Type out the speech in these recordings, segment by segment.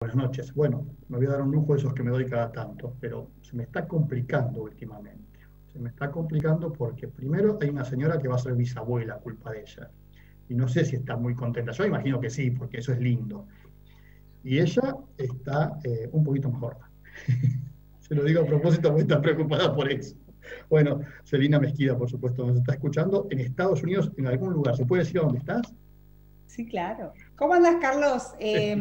Buenas noches. Bueno, me voy a dar un lujo de esos que me doy cada tanto, pero se me está complicando últimamente. Se me está complicando porque primero hay una señora que va a ser bisabuela, culpa de ella. Y no sé si está muy contenta. Yo imagino que sí, porque eso es lindo. Y ella está un poquito más gorda. Se lo digo a propósito porque está preocupada por eso. Bueno, Celina Mesquida, por supuesto, nos está escuchando en Estados Unidos, en algún lugar. ¿Se puede decir a dónde estás? Sí, claro. ¿Cómo andas, Carlos?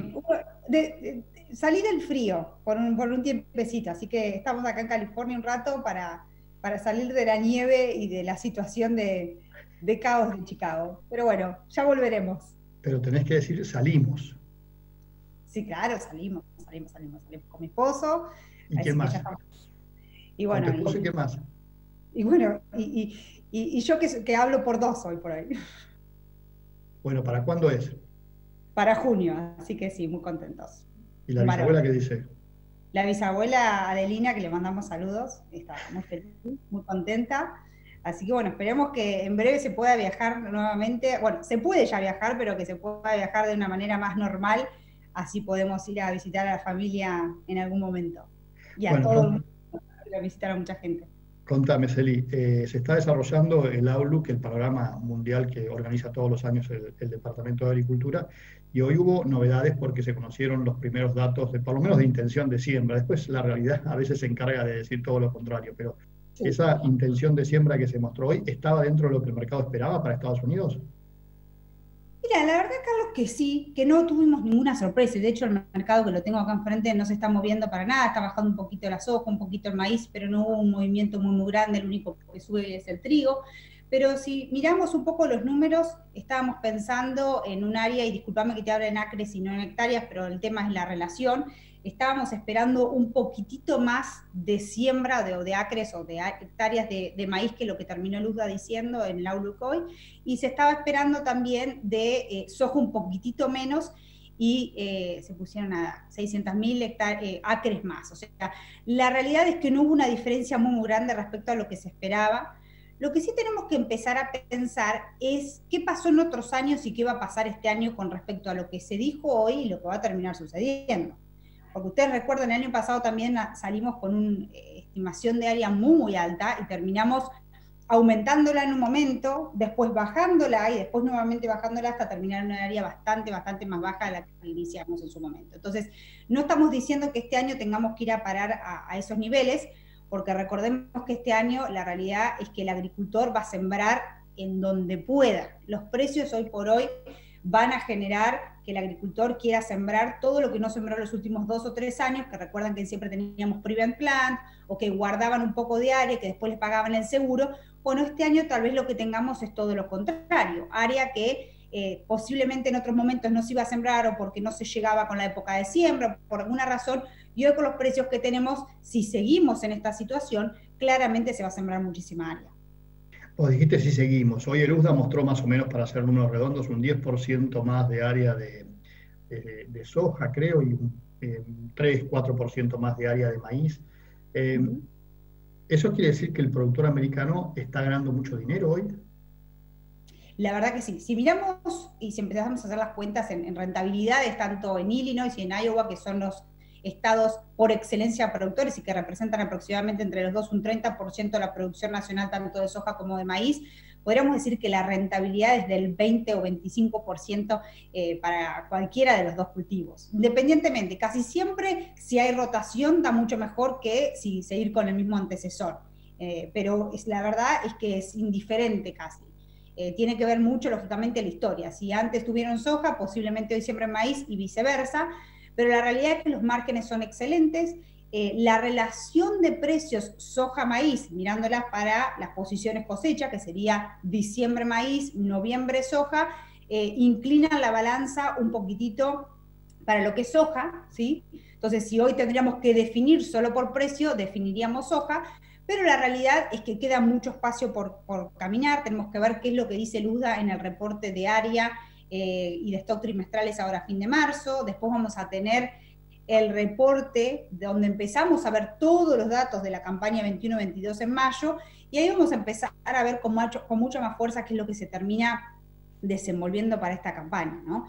Salí del frío por un tiempecito, así que estamos acá en California un rato para salir de la nieve y de la situación de caos de Chicago. Pero bueno, ya volveremos. Pero tenés que decir salimos. Sí, claro, salimos con mi esposo, ¿Y qué así que ya más? estamos. Y Con tu bueno, esposo y qué más. y yo que hablo por dos hoy por hoy, Bueno, ¿para cuándo es? para junio, así que sí, muy contentos. ¿Y la Un varón. bisabuela qué dice? La bisabuela Adelina, que le mandamos saludos, está muy feliz, muy contenta. Así que bueno, esperemos que en breve se pueda viajar nuevamente. Bueno, se puede ya viajar, pero que se pueda viajar de una manera más normal. Así podemos ir a visitar a la familia en algún momento. Y a Bueno, todo el mundo, ir a visitar a mucha gente. contame, Celi, se está desarrollando el Outlook, el programa mundial que organiza todos los años el Departamento de Agricultura, y hoy hubo novedades porque se conocieron los primeros datos, por lo menos de intención de siembra. Después la realidad a veces se encarga de decir todo lo contrario, pero Sí. esa intención de siembra que se mostró hoy, ¿estaba dentro de lo que el mercado esperaba para Estados Unidos? Mira, la verdad, Carlos, que sí, que no tuvimos ninguna sorpresa. De hecho, el mercado que lo tengo acá enfrente no se está moviendo para nada, está bajando un poquito la soja, un poquito el maíz, pero no hubo un movimiento muy grande, el único que sube es el trigo. Pero si miramos un poco los números, estábamos pensando en un área, y discúlpame que te hable en acres y no en hectáreas, pero el tema es la relación. Estábamos esperando un poquitito más de siembra de acres o de hectáreas de maíz que lo que terminó Luzda diciendo en el Outlook hoy, y se estaba esperando también de soja un poquitito menos, y se pusieron a 600.000 acres más. O sea, la realidad es que no hubo una diferencia muy grande respecto a lo que se esperaba. Lo que sí tenemos que empezar a pensar es qué pasó en otros años y qué va a pasar este año con respecto a lo que se dijo hoy y lo que va a terminar sucediendo. Porque ustedes recuerdan, el año pasado también salimos con una estimación de área muy alta y terminamos aumentándola en un momento, después bajándola y después nuevamente bajándola hasta terminar en un área bastante más baja de la que iniciamos en su momento. Entonces, no estamos diciendo que este año tengamos que ir a parar a esos niveles, porque recordemos que este año la realidad es que el agricultor va a sembrar en donde pueda. Los precios hoy por hoy van a generar que el agricultor quiera sembrar todo lo que no sembró en los últimos 2 o 3 años, que recuerdan que siempre teníamos prevent plant, o que guardaban un poco de área, que después les pagaban el seguro. Bueno, este año tal vez lo que tengamos es todo lo contrario, área que posiblemente en otros momentos no se iba a sembrar, o porque no se llegaba con la época de siembra, por alguna razón, y hoy con los precios que tenemos, si seguimos en esta situación, claramente se va a sembrar muchísima área. Vos dijiste si seguimos. Hoy el USDA mostró más o menos, para hacer números redondos, un 10% más de área de soja, creo, y un 3-4% más de área de maíz. Eh, Uh -huh. ¿Eso quiere decir que el productor americano está ganando mucho dinero hoy? La verdad que sí. Si miramos y si empezamos a hacer las cuentas en rentabilidades, tanto en Illinois y en Iowa, que son los estados por excelencia productores y que representan aproximadamente entre los dos un 30% de la producción nacional, tanto de soja como de maíz, podríamos decir que la rentabilidad es del 20 o 25% para cualquiera de los dos cultivos. Independientemente, casi siempre si hay rotación da mucho mejor que si seguir con el mismo antecesor. Pero la verdad es que es indiferente casi. Tiene que ver mucho, lógicamente, la historia. Si antes tuvieron soja, posiblemente hoy siembren maíz y viceversa, pero la realidad es que los márgenes son excelentes. La relación de precios soja-maíz, mirándolas para las posiciones cosecha, que sería diciembre maíz, noviembre soja, inclina la balanza un poquitito para lo que es soja, ¿sí? Entonces, si hoy tendríamos que definir solo por precio, definiríamos soja, pero la realidad es que queda mucho espacio por caminar. Tenemos que ver qué es lo que dice el USDA en el reporte de área y de stock trimestrales ahora a fin de marzo. Después vamos a tener el reporte donde empezamos a ver todos los datos de la campaña 21-22 en mayo, y ahí vamos a empezar a ver con mucha más fuerza qué es lo que se termina desenvolviendo para esta campaña, ¿no?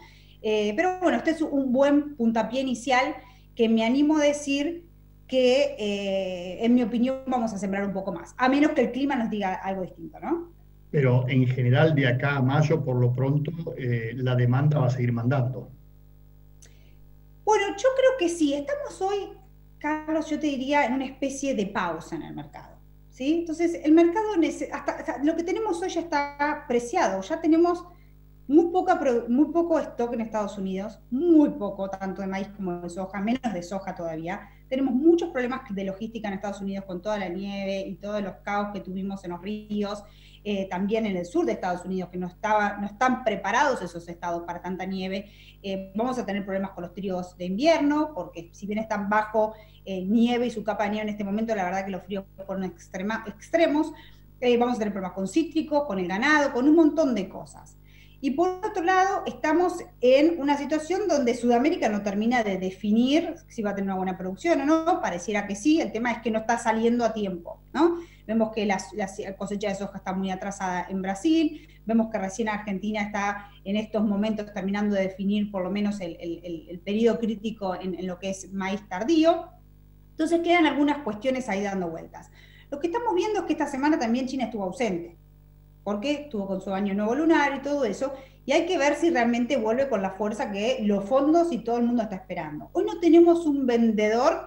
Pero bueno, este es un buen puntapié inicial que me animo a decir que, en mi opinión, vamos a sembrar un poco más, a menos que el clima nos diga algo distinto, ¿no? Pero en general de acá a mayo, por lo pronto, la demanda va a seguir mandando. Bueno, yo creo que sí. Estamos hoy, Carlos, yo te diría, en una especie de pausa en el mercado. ¿Sí? Entonces, el mercado, hasta lo que tenemos hoy ya está preciado. Ya tenemos muy poco stock en Estados Unidos, muy poco, tanto de maíz como de soja, menos de soja todavía. Tenemos muchos problemas de logística en Estados Unidos con toda la nieve y todos los caos que tuvimos en los ríos, también en el sur de Estados Unidos, que no están preparados esos estados para tanta nieve. Vamos a tener problemas con los trigos de invierno, porque si bien están bajo nieve y su capa de nieve en este momento, la verdad que los fríos fueron extremos. Vamos a tener problemas con cítricos, con el ganado, con un montón de cosas. Y por otro lado, estamos en una situación donde Sudamérica no termina de definir si va a tener una buena producción o no, pareciera que sí, el tema es que no está saliendo a tiempo, ¿no? Vemos que la cosecha de soja está muy atrasada en Brasil, vemos que recién Argentina está en estos momentos terminando de definir por lo menos el periodo crítico en lo que es maíz tardío. Entonces quedan algunas cuestiones ahí dando vueltas. Lo que estamos viendo es que esta semana también China estuvo ausente, porque estuvo con su año nuevo lunar y todo eso, y hay que ver si realmente vuelve con la fuerza que los fondos y todo el mundo está esperando. Hoy no tenemos un vendedor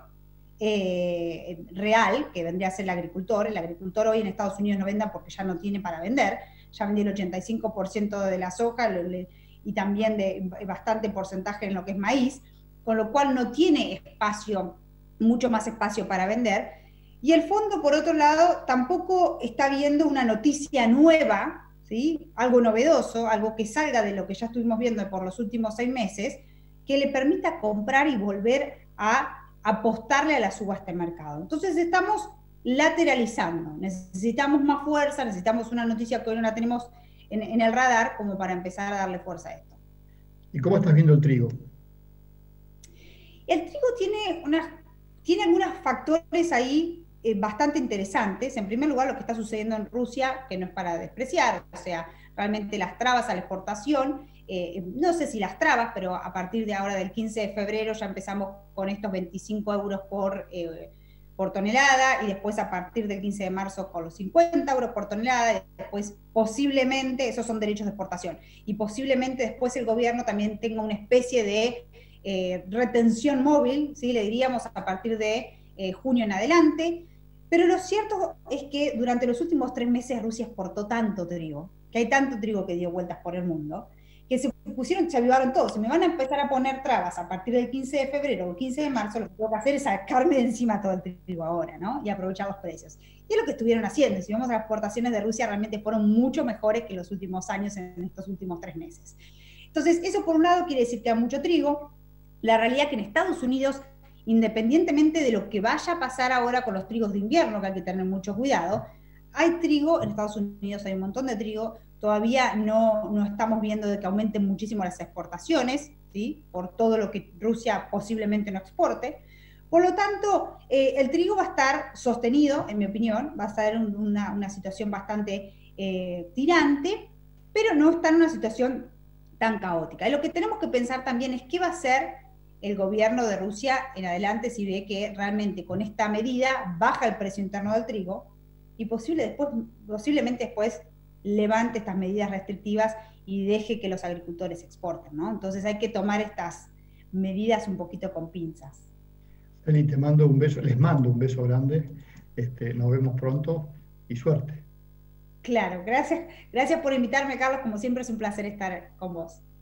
real, que vendría a ser el agricultor hoy en Estados Unidos no venda porque ya no tiene para vender, ya vendió el 85% de la soja y también de bastante porcentaje en lo que es maíz, con lo cual no tiene espacio, mucho más espacio para vender. Y el fondo, por otro lado, tampoco está viendo una noticia nueva, ¿sí? Algo novedoso, algo que salga de lo que ya estuvimos viendo por los últimos 6 meses, que le permita comprar y volver a apostarle a la subasta de mercado. Entonces estamos lateralizando, necesitamos más fuerza, necesitamos una noticia que hoy no la tenemos en el radar como para empezar a darle fuerza a esto. ¿Y cómo estás viendo el trigo? El trigo tiene algunos factores ahí bastante interesantes. En primer lugar, lo que está sucediendo en Rusia, que no es para despreciar, o sea, realmente las trabas a la exportación, no sé si las trabas, pero a partir de ahora del 15 de febrero ya empezamos con estos 25 euros por tonelada, y después a partir del 15 de marzo con los 50 euros por tonelada, y después posiblemente, esos son derechos de exportación, y posiblemente después el gobierno también tenga una especie de retención móvil, ¿sí? Le diríamos a partir de junio en adelante. Pero lo cierto es que durante los últimos 3 meses Rusia exportó tanto trigo, que hay tanto trigo que dio vueltas por el mundo, que se avivaron todos. Si me van a empezar a poner trabas a partir del 15 de febrero o el 15 de marzo, lo que tengo que hacer es sacarme de encima todo el trigo ahora, ¿no? Y aprovechar los precios. Y es lo que estuvieron haciendo. Si vemos las exportaciones de Rusia, realmente fueron mucho mejores que los últimos años en estos últimos 3 meses. Entonces, eso por un lado quiere decir que hay mucho trigo. La realidad es que en Estados Unidos, independientemente de lo que vaya a pasar ahora con los trigos de invierno, que hay que tener mucho cuidado, hay trigo, en Estados Unidos hay un montón de trigo, todavía no estamos viendo de que aumenten muchísimo las exportaciones, ¿sí? Por todo lo que Rusia posiblemente no exporte. Por lo tanto, el trigo va a estar sostenido, en mi opinión, va a estar en una situación bastante tirante, pero no está en una situación tan caótica. Y lo que tenemos que pensar también es qué va a hacer el gobierno de Rusia en adelante si ve que realmente con esta medida baja el precio interno del trigo y posiblemente después levante estas medidas restrictivas y deje que los agricultores exporten, ¿no? Entonces hay que tomar estas medidas un poquito con pinzas. Eli, te mando un beso, les mando un beso grande. Nos vemos pronto y suerte. Claro, gracias por invitarme, Carlos. Como siempre es un placer estar con vos.